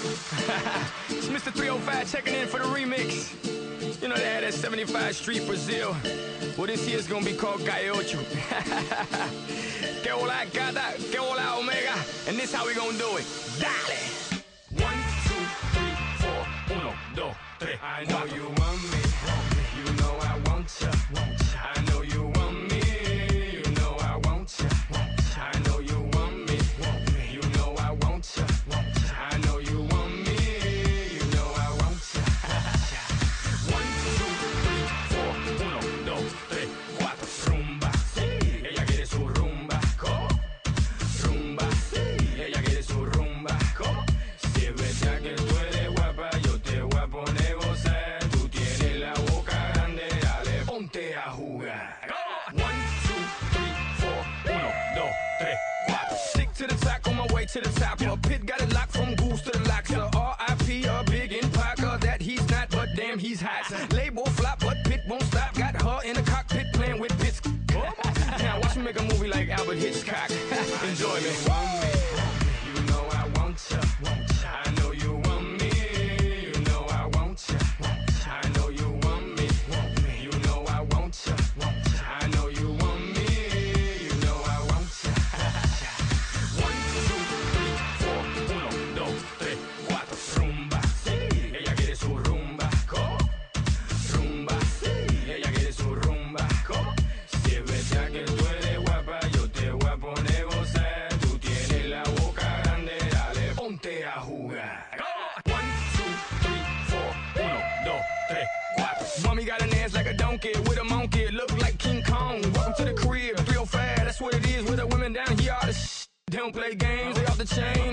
It's Mr. 305 checking in for the remix. You know they had that 75 Street Brazil. Well, this year's gonna be called Calle Ocho. Que hola gata, que hola omega. And this how we gonna do it. Dale! 1, 2, 3, 4, 1, 2, 3. I know you want me. You know I want ya. I know you want me. You know I want ya. I know you want me. You know I want ya. I know you want me. You know I want ya. 1, 2, 3, 4, 1, 2, 3, 4. Rumba, sí. Ella quiere su rumba. ¿Cómo? Rumba, sí. Ella quiere su rumba. ¿Cómo? Si es verdad que tú eres guapa, yo te voy a poner gozar. Tú tienes la boca grande, dale, ponte a jugar. 1, 2, 3, 4, 1, 2, 3, 4. Stick to the top, on my way to the top. A pit got it locked from goose to the locks. R.I.P. a big in Parker that he's not, but damn he's hot. Label flop, but Pit won't stop. Got her in the cockpit playing with Pitts. Now watch me make a movie like Albert Hitchcock. Enjoy me. You know I want ya. I know you want me. You know I want ya. I know you want me. You know I want ya. I know you want me. You know I want ya. 1, 2, 3, 4, 1, 2, 3, 4. Rumba, sí. Ella quiere su rumba. ¿Cómo? Rumba, sí. Ella quiere su rumba. ¿Cómo? Si es verdad que tú eres guapa, yo te voy a poner gozar. Tú tienes la boca grande, dale, ponte a jugar. 1, 2, 3, 4, 1, 2, 3, 4. Mommy got an ass like a donkey with a monkey, look like King Kong. Welcome to the crib, 305, that's what it is with the women down here. All the they don't play games, they off the chain.